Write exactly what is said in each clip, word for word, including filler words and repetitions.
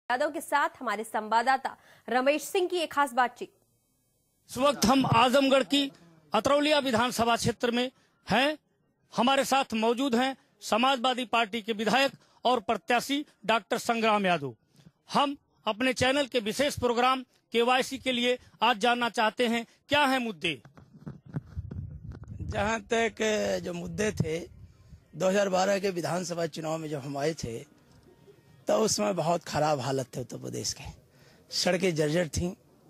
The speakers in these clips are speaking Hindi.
यादव के साथ हमारे संवाददाता रमेश सिंह की एक खास बातचीत। इस वक्त हम आजमगढ़ की अत्रौलिया विधानसभा क्षेत्र में हैं। हमारे साथ मौजूद हैं समाजवादी पार्टी के विधायक और प्रत्याशी डॉक्टर संग्राम यादव। हम अपने चैनल के विशेष प्रोग्राम केवाईसी के लिए आज जानना चाहते हैं क्या है मुद्दे। जहां तक जो मुद्दे थे दो हज़ार बारह के विधानसभा चुनाव में जब हम आए थे तो उसमें बहुत खराब हालत थे उत्तर प्रदेश के। सड़कें जर्जर थीं,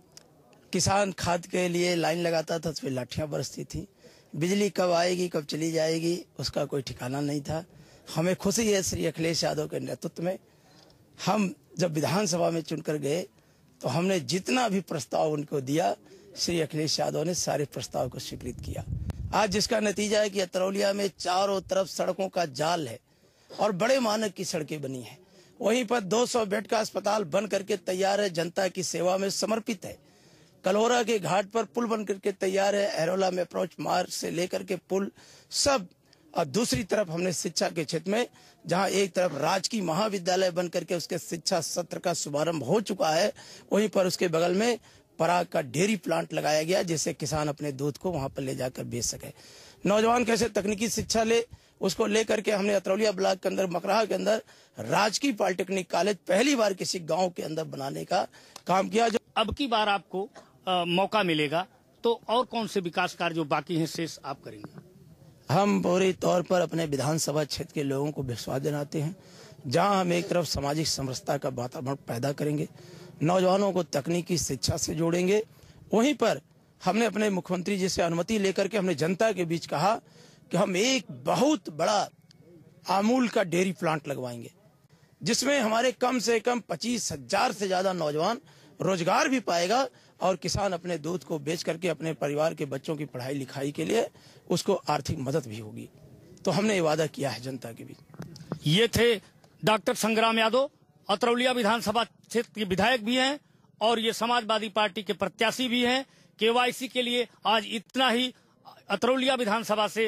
किसान खाद के लिए लाइन लगाता था, उस पर लाठियां बरसती थी। बिजली कब आएगी कब चली जाएगी उसका कोई ठिकाना नहीं था। हमें खुशी है श्री अखिलेश यादव के नेतृत्व में हम जब विधानसभा में चुनकर गए तो हमने जितना भी प्रस्ताव उनको दिया श्री अखिलेश यादव ने सारे प्रस्ताव को स्वीकृत किया। आज जिसका नतीजा है कि अत्रौलिया में चारों तरफ सड़कों का जाल है और बड़े मानक की सड़कें बनी हैं। वहीं पर दो सौ बेड का अस्पताल बन करके तैयार है, जनता की सेवा में समर्पित है। कलौरा के घाट पर पुल बन करके तैयार है, अरौला में अप्रोच मार्ग से लेकर के पुल सब। और दूसरी तरफ हमने शिक्षा के क्षेत्र में जहां एक तरफ राजकीय महाविद्यालय बन करके उसके शिक्षा सत्र का शुभारंभ हो चुका है, वहीं पर उसके बगल में पराग का डेयरी प्लांट लगाया गया जिससे किसान अपने दूध को वहां पर ले जाकर बेच सके। नौजवान कैसे तकनीकी शिक्षा ले उसको लेकर के हमने अत्रौलिया ब्लॉक के अंदर मकराहा के अंदर राजकीय पॉलिटेक्निक कॉलेज पहली बार किसी गांव के अंदर बनाने का काम किया। जो अब की बार आपको आ, मौका मिलेगा तो और कौन से विकास कार्य जो बाकी हैं शेष आप करेंगे? हम पूरी तौर पर अपने विधानसभा क्षेत्र के लोगों को विश्वास दिलाते हैं। जहां हम एक तरफ सामाजिक समरसता का वातावरण पैदा करेंगे, नौजवानों को तकनीकी शिक्षा से जोड़ेंगे, वहीं पर हमने अपने मुख्यमंत्री जी से अनुमति लेकर के हमने जनता के बीच कहा कि हम एक बहुत बड़ा अमूल का डेयरी प्लांट लगवाएंगे जिसमें हमारे कम से कम पच्चीस हजार से ज्यादा नौजवान रोजगार भी पाएगा और किसान अपने दूध को बेच करके अपने परिवार के बच्चों की पढ़ाई लिखाई के लिए उसको आर्थिक मदद भी होगी। तो हमने ये वादा किया है जनता के बीच। ये थे डॉक्टर संग्राम यादव, अत्रौलिया विधानसभा क्षेत्र के विधायक भी हैं और ये समाजवादी पार्टी के प्रत्याशी भी हैं। केवाईसी के लिए आज इतना ही। अत्रौलिया विधानसभा से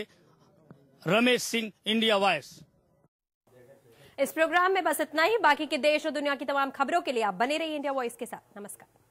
रमेश सिंह, इंडिया वॉइस। इस प्रोग्राम में बस इतना ही। बाकी के देश और दुनिया की तमाम खबरों के लिए आप बने रहिए इंडिया वॉइस के साथ। नमस्कार।